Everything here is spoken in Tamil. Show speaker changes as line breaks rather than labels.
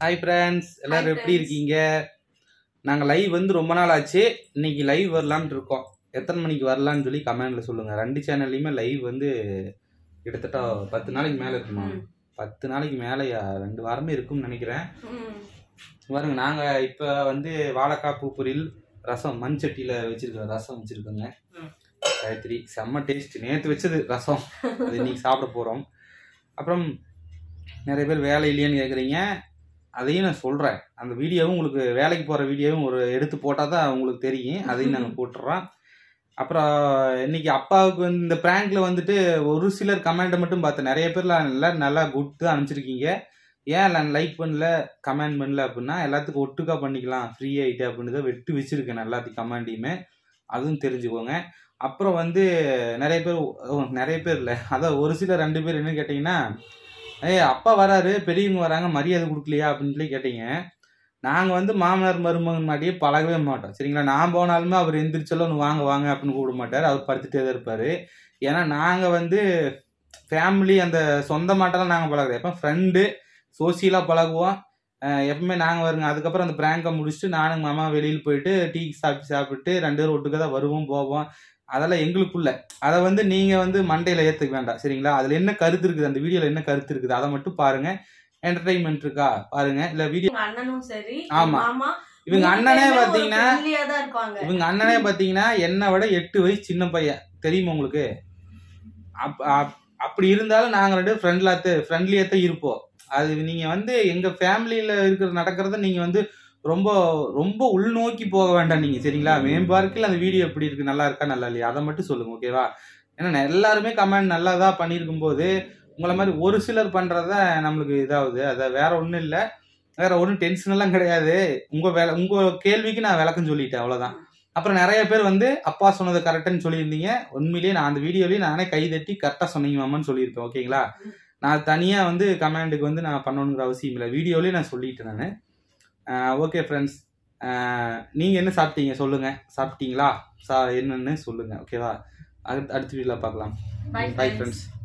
ஹாய் ஃப்ரெண்ட்ஸ், எல்லாரும் எப்படி இருக்கீங்க? நாங்கள் லைவ் வந்து ரொம்ப நாள் ஆச்சு. இன்னைக்கு லைவ் வரலான்னு இருக்கோம். எத்தனை மணிக்கு வரலான்னு சொல்லி கமெண்ட்ல சொல்லுங்க. 2 சேனல்லையுமே லைவ் வந்து கிட்டத்தட்ட 10 நாளைக்கு மேலே இருக்குமா? 10 நாளைக்கு மேலேயா? 2 வாரமே இருக்கும்னு நினைக்கிறேன். பாருங்க, நாங்கள் இப்போ வந்து வாழைக்காய் பூ பொரியல், ரசம் மண் சட்டியில் வச்சிருக்கோம். ரசம் வச்சிருக்கோங்க. காயத்ரி செம்ம டேஸ்ட். நேற்று வச்சது ரசம், அது இன்னைக்கு சாப்பிட போகிறோம். அப்புறம் நிறைய பேர் வேலை இல்லையான்னு கேட்குறீங்க. அதையும் நான் சொல்கிறேன். அந்த வீடியோவும் உங்களுக்கு வேலைக்கு போகிற வீடியோவும் ஒரு எடுத்து போட்டால் தான் உங்களுக்கு தெரியும். அதையும் நாங்கள் போட்டுறோம். அப்புறம் இன்னைக்கு அப்பாவுக்கு வந்து இந்த ப்ராங்கில் வந்துட்டு ஒரு சிலர் கமெண்ட்டை மட்டும் பார்த்தேன். நிறைய பேர்லாம் நல்லா குட் தான் அனுப்பிச்சிருக்கீங்க. ஏன் நான் லைக் பண்ணல, கமெண்ட் பண்ணல அப்படின்னா, எல்லாத்துக்கும் ஒட்டுக்கா பண்ணிக்கலாம் ஃப்ரீ ஆகிட்டு அப்படின்னு தான் வெட்டு வச்சுருக்கேன் எல்லாத்தையும் கமெண்ட்டையுமே. அதுவும் தெரிஞ்சுக்கோங்க. அப்புறம் வந்து நிறைய பேர் இல்லை, அதான் ஒரு சிலர் 2 பேர் என்ன கேட்டிங்கன்னா, அப்பா வராரு, பெரியவங்க வராங்க, மரியாதை கொடுக்கலையா அப்படின்னு சொல்லி கேட்டீங்க. நாங்கள் வந்து மாமனார் மருமகன் மாட்டியே பழகவே மாட்டோம், சரிங்களா? நான் போனாலுமே அவர் எந்திரிச்செல்லாம் ஒன்று வாங்க வாங்க அப்படின்னு கூப்பிட மாட்டார். அவர் படுத்துட்டே தான் இருப்பார். ஏன்னா நாங்கள் வந்து ஃபேமிலி, அந்த சொந்த மாட்டெல்லாம் நாங்கள் பழகுறோம். எப்போ ஃப்ரெண்டு சோசியலாக பழகுவோம் எப்பவுமே நாங்கள் வருங்க. அதுக்கப்புறம் அந்த ப்ராங்கை முடிச்சுட்டு நானும் மாமா வெளியில் போயிட்டு டீ சாப்பிட்டு 2 பேரும் ஒட்டுக்க தான் வருவோம் போவோம். அதெல்லாம் எங்களுக்குள்ள. அதை வந்து நீங்கள் வந்து மண்டையில் ஏற்றுக்க வேண்டாம், சரிங்களா? அதில் என்ன கருத்து இருக்குது, அந்த வீடியோவில் என்ன கருத்து இருக்குது அதை மட்டும் பாருங்க. என்டர்டைன்மெண்ட் இருக்கா பாருங்க. இல்லை வீடியோ அண்ணனும் சரி, ஆமாம், இவங்க அண்ணனே பார்த்தீங்கன்னா என்னை விட 8 வயசு சின்ன பையன், தெரியுமா உங்களுக்கு? அப்படி இருந்தாலும் நாங்கள் 2 ஃப்ரெண்ட்லியாக தான் இருப்போம். அது நீங்கள் வந்து எங்கள் ஃபேமிலியில் நடக்கிறத நீங்கள் வந்து ரொம்ப ரொம்ப உள்நோக்கி போக வேண்டாம் நீங்கள், சரிங்களா? மேம்பார்க்கில் அந்த வீடியோ எப்படி இருக்குது, நல்லா இருக்கா நல்லா இல்லையா, அதை மட்டும் சொல்லுங்கள், ஓகேவா? ஏன்னா எல்லாருமே கமெண்ட் நல்லா தான் பண்ணியிருக்கும் போது உங்களை மாதிரி ஒரு சிலர் பண்ணுறத நம்மளுக்கு இதாகுது. அதை வேற ஒன்றும் இல்லை, வேற ஒன்றும் டென்ஷனெல்லாம் கிடையாது. உங்கள் கேள்விக்கு நான் விளக்கம் சொல்லிட்டேன், அவ்வளோதான். அப்புறம் நிறைய பேர் வந்து அப்பா சொன்னது கரெக்டுன்னு சொல்லியிருந்தீங்க. உண்மையிலேயே நான் அந்த வீடியோலேயே நானே கைதட்டி கரெக்டாக சொன்னீங்க மாமான்னு சொல்லியிருப்பேன், ஓகேங்களா? நான் தனியாக வந்து கமெண்ட்டுக்கு வந்து நான் பண்ணணுங்கிற அவசியம் இல்லை, வீடியோலேயே நான் சொல்லிட்டேன் நான். ஓகே ஃப்ரெண்ட்ஸ், நீங்கள் என்ன சாப்பிட்டீங்க சொல்லுங்கள். சாப்பிட்டீங்களா? என்னன்னு சொல்லுங்கள், ஓகேவா? அடுத்த வீடியோவில் பார்க்கலாம். Bye friends.